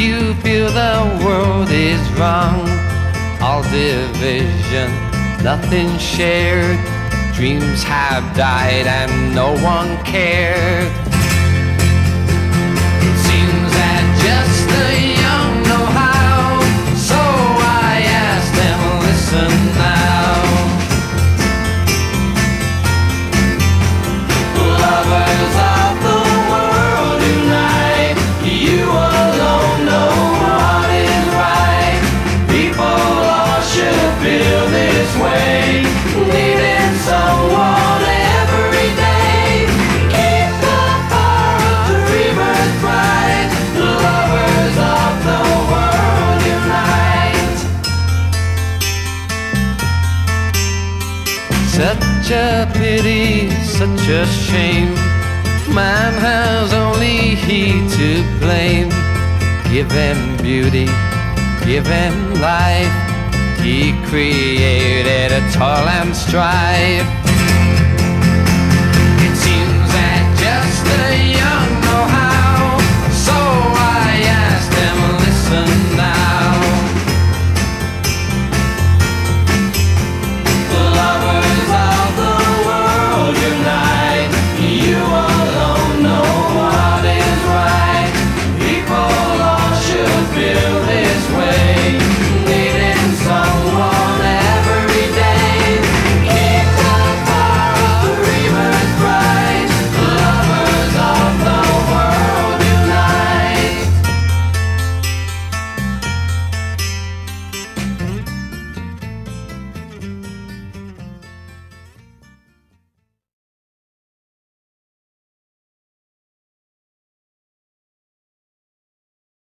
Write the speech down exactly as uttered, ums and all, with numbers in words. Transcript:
you feel the world is wrong. All division, nothing shared. Dreams have died and no one cared. It seems that just the young know how, so I ask them, listen now. Lovers of the world unite, you alone know what is right. People all should feel this way, needing someone every day. Keep the fire of dreamers bright, lovers of the world unite. Such a pity, such a shame, man has only he to blame. Give him beauty, give him life, he created a toil and strife.